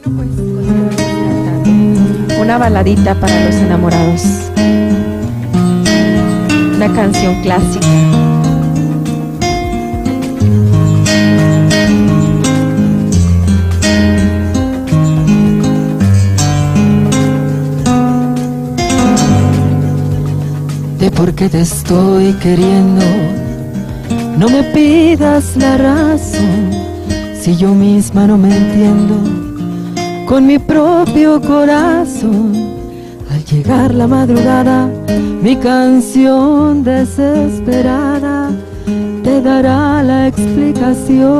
Pues continuamos cantando una baladita para los enamorados, una canción clásica. De por qué te estoy queriendo, no me pidas la razón, si yo misma no me entiendo con mi propio corazón. Al llegar la madrugada, mi canción desesperada te dará la explicación.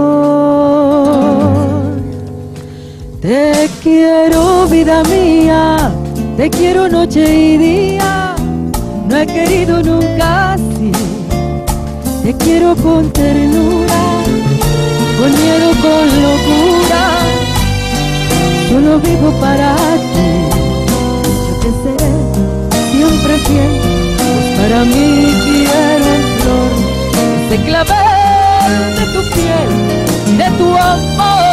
Te quiero, vida mía, te quiero noche y día, no he querido nunca así. Te quiero con ternura, con miedo, con locura, solo vivo para ti. Yo te seré siempre fiel, pues para mí quiero en flor ese clavel de tu piel, de tu amor.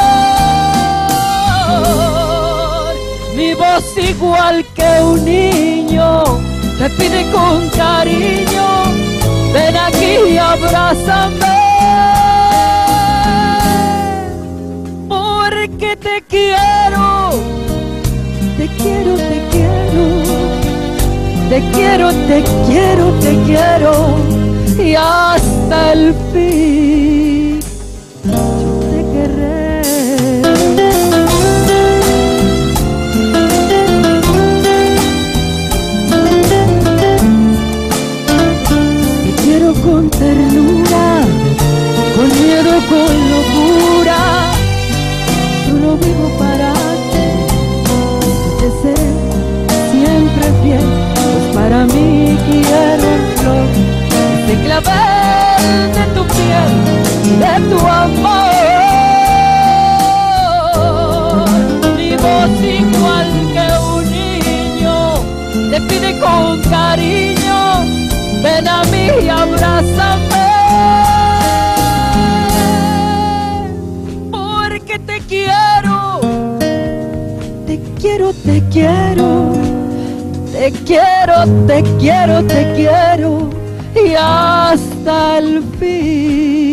Mi voz igual que un niño te pide con cariño, ven aquí y abrázame, porque te quiero, te quiero, te quiero, te quiero, te quiero, te quiero, y hasta el fin yo te querré. Con ternura, con miedo, con locura, solo vivo para ti. Yo te seré siempre fiel, pues para mí quiero en flor ese clavel de tu piel, de tu amor. Mi voz igual que un niño te pide con cariño, ven a mí y abrázame, porque te quiero, te quiero, te quiero, te quiero, te quiero, te quiero, y hasta el fin.